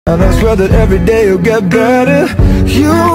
And I swear that every day you'll get better. You